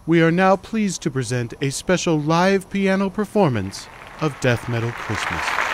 We are now pleased to present a special live piano performance of Death Metal Christmas.